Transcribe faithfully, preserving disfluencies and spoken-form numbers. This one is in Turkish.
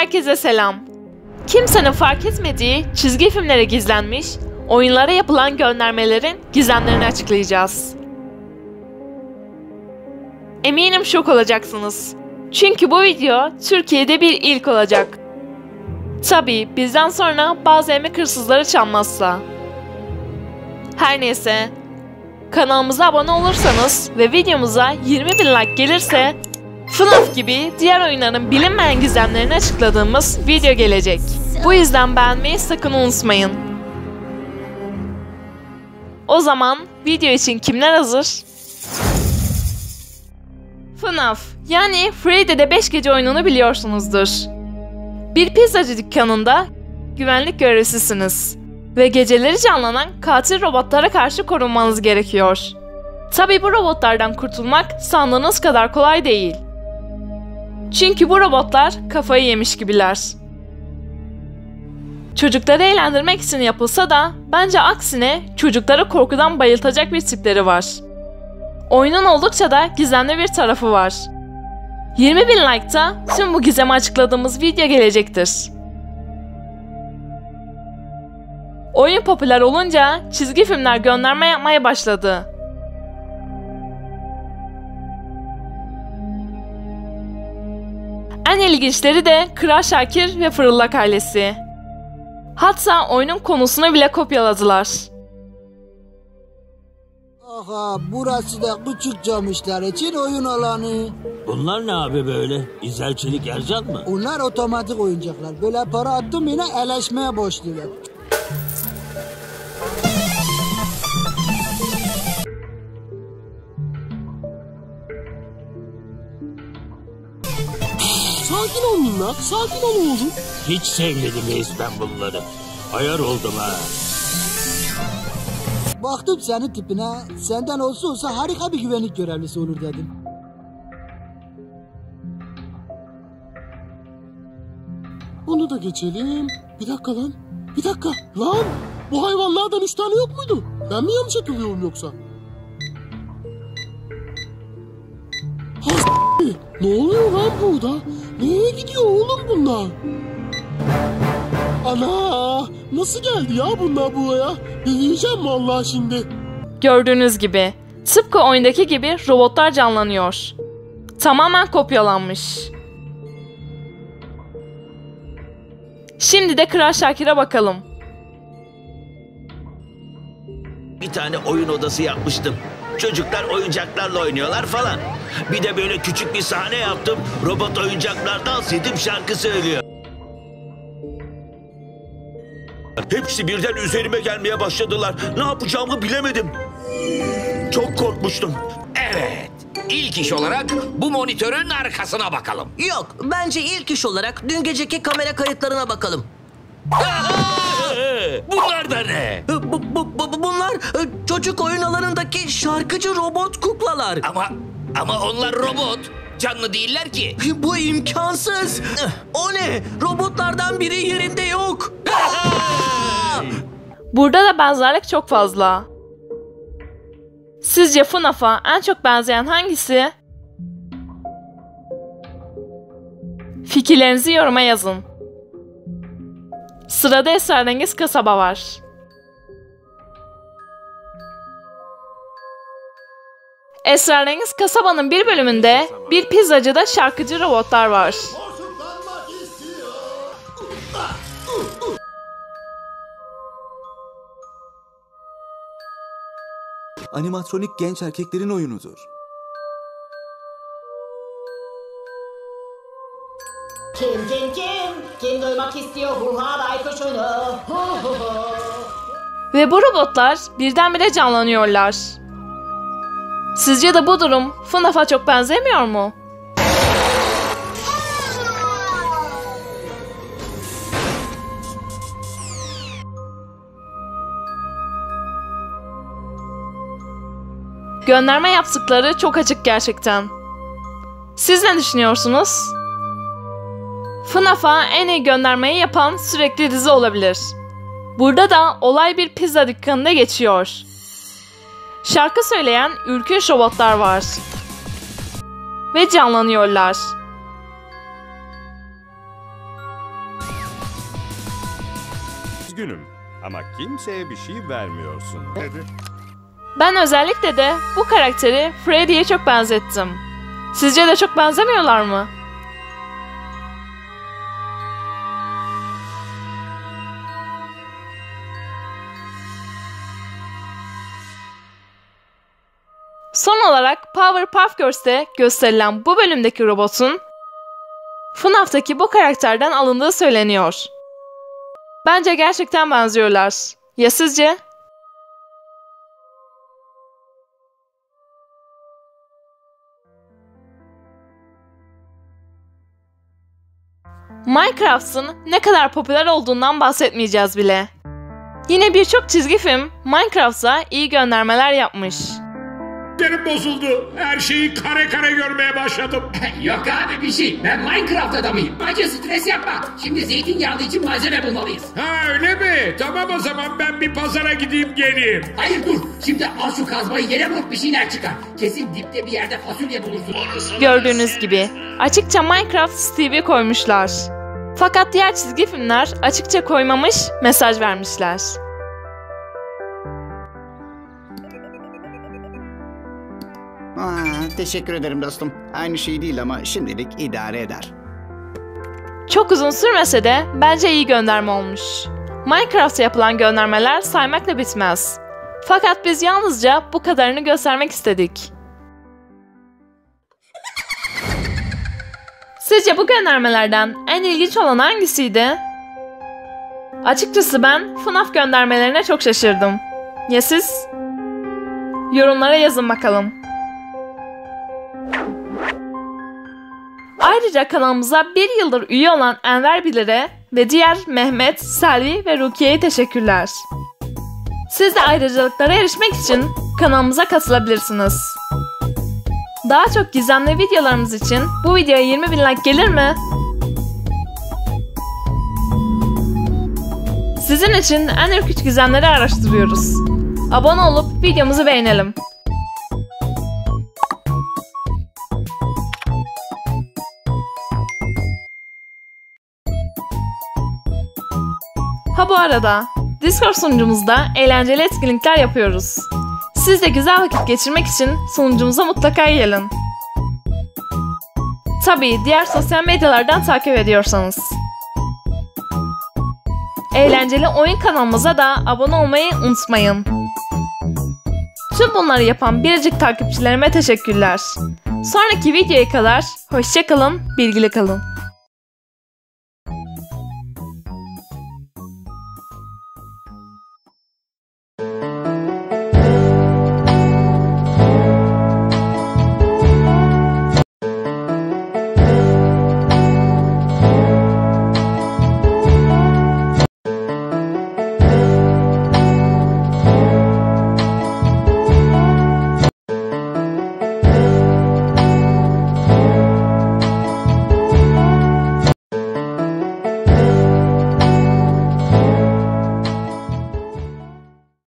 Herkese selam. Kimsenin fark etmediği çizgi filmlere gizlenmiş, oyunlara yapılan göndermelerin gizemlerini açıklayacağız. Eminim şok olacaksınız. Çünkü bu video Türkiye'de bir ilk olacak. Tabii bizden sonra bazı emek hırsızları çalmazsa. Her neyse, kanalımıza abone olursanız ve videomuza yirmi bin like gelirse F N A F gibi diğer oyunların bilinmeyen gizemlerini açıkladığımız video gelecek. Bu yüzden beğenmeyi sakın unutmayın. O zaman video için kimler hazır? F N A F yani Freddy'de beş gece oyununu biliyorsunuzdur. Bir pizzacı dükkanında güvenlik görevlisisiniz ve geceleri canlanan katil robotlara karşı korunmanız gerekiyor. Tabii bu robotlardan kurtulmak sandığınız kadar kolay değil. Çünkü bu robotlar kafayı yemiş gibiler. Çocukları eğlendirmek için yapılsa da bence aksine çocukları korkudan bayıltacak bir tipleri var. Oyunun oldukça da gizemli bir tarafı var. yirmi bin like'ta tüm bu gizemi açıkladığımız video gelecektir. Oyun popüler olunca çizgi filmler gönderme yapmaya başladı. En ilginçleri de Kral Şakir ve Fırıldak ailesi. Hatta oyunun konusunu bile kopyaladılar. Aha, burası da küçük camışlar için oyun alanı. Bunlar ne abi böyle? İzel Çelik Ercan mı? Onlar otomatik oyuncaklar. Böyle para attım yine eleşmeye başlıyorlar. Sakin ol minnak, sakin ol oğlum. Hiç sevmedim reis ben bunları. Ayar oldum ha. Baktım senin tipine, senden olsa olsa harika bir güvenlik görevlisi olur dedim. Onu da geçelim. Bir dakika lan, bir dakika. Lan, bu hayvanlardan üç tane yok muydu? Ben mi yanlış hatırlıyorum yoksa? Ha s***. Ne oluyor lan burada? Nereye gidiyor oğlum bunlar? Ana! Nasıl geldi ya bunlar buraya? Deneyeceğim vallahi şimdi. Gördüğünüz gibi tıpkı oyundaki gibi robotlar canlanıyor. Tamamen kopyalanmış. Şimdi de Kral Şakir'e bakalım. Bir tane oyun odası yapmıştım. Çocuklar oyuncaklarla oynuyorlar falan. Bir de böyle küçük bir sahne yaptım. Robot oyuncaklar dans edip şarkı söylüyor. Hepsi birden üzerime gelmeye başladılar. Ne yapacağımı bilemedim. Çok korkmuştum. Evet. İlk iş olarak bu monitörün arkasına bakalım. Yok, bence ilk iş olarak dün geceki kamera kayıtlarına bakalım. Bunlar da ne? Bu, bu, bu, bunlar çocuk oyun alanındaki şarkıcı robot kuklalar. Ama ama onlar robot. Canlı değiller ki. Bu imkansız. O ne? Robotlardan biri yerinde yok. Burada da benzerlik çok fazla. Sizce F N A F'a en çok benzeyen hangisi? Fikirlerinizi yoruma yazın. Sırada Esrarengiz Kasaba var. Esrarengiz Kasaba'nın bir bölümünde bir pizzacıda şarkıcı robotlar var. Animatronik genç erkeklerin oyunudur. Kim kim kim? Kim duymak istiyor huha baykuşunu? Hu hu hu. Ve bu robotlar birdenbire canlanıyorlar. Sizce de bu durum F N A F'a çok benzemiyor mu? Gönderme yaptıkları çok açık gerçekten. Siz ne düşünüyorsunuz? F N A F'a en iyi göndermeyi yapan sürekli dizi olabilir. Burada da olay bir pizza dükkanında geçiyor. Şarkı söyleyen ürkünç robotlar var. Ve canlanıyorlar. Üzgünüm ama kimseye bir şey vermiyorsun. Ben özellikle de bu karakteri Freddy'ye çok benzettim. Sizce de çok benzemiyorlar mı? Son olarak Powerpuff Girls'te gösterilen bu bölümdeki robotun F NAF'taki bu karakterden alındığı söyleniyor. Bence gerçekten benziyorlar. Ya sizce? Minecraft'ın ne kadar popüler olduğundan bahsetmeyeceğiz bile. Yine birçok çizgi film Minecraft'a iyi göndermeler yapmış. Sinirlerim bozuldu. Her şeyi kare kare görmeye başladım. Yok abi bir şey. Ben Minecraft adamıyım. Bence stres yapma. Şimdi zeytinyağlı için malzeme bulmalıyız. Ha öyle mi? Tamam o zaman ben bir pazara gideyim geleyim. Hayır dur. Şimdi al şu kazmayı yere vur bir şeyler çıkar. Kesin dipte bir yerde fasulye bulursun. Gördüğünüz gibi açıkça Minecraft Steve'i koymuşlar. Fakat diğer çizgi filmler açıkça koymamış, mesaj vermişler. Aa, teşekkür ederim dostum. Aynı şey değil ama şimdilik idare eder. Çok uzun sürmese de bence iyi gönderme olmuş. Minecraft'a yapılan göndermeler saymakla bitmez. Fakat biz yalnızca bu kadarını göstermek istedik. Sizce bu göndermelerden en ilginç olan hangisiydi? Açıkçası ben F NAF göndermelerine çok şaşırdım. Ya siz? Yorumlara yazın bakalım. Ayrıca kanalımıza bir yıldır üye olan Enver Bilir'e ve diğer Mehmet, Selvi ve Rukiye'ye teşekkürler. Siz de ayrıcalıklara erişmek için kanalımıza katılabilirsiniz. Daha çok gizemli videolarımız için bu videoya yirmi bin like gelir mi? Sizin için en ürkütücü gizemleri araştırıyoruz. Abone olup videomuzu beğenelim. Ha bu arada Discord sunucumuzda eğlenceli etkinlikler yapıyoruz. Siz de güzel vakit geçirmek için sunucumuza mutlaka gelin. Tabii diğer sosyal medyalardan takip ediyorsanız. Eğlenceli oyun kanalımıza da abone olmayı unutmayın. Tüm bunları yapan biricik takipçilerime teşekkürler. Sonraki videoya kadar hoşça kalın, bilgili kalın.